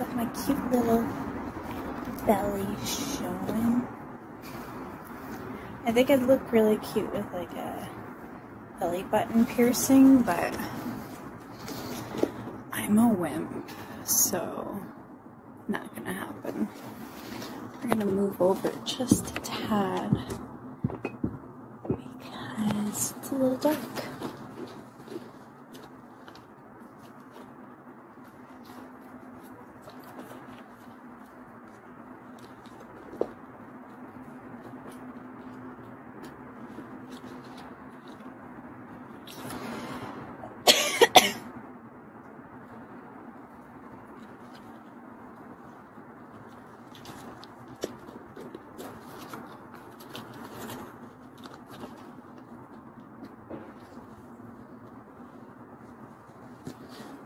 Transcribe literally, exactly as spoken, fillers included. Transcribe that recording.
got my cute little belly showing. I think I'd look really cute with like a belly button piercing, but I'm a wimp, so not gonna happen. We're gonna move over just a tad because it's a little dark.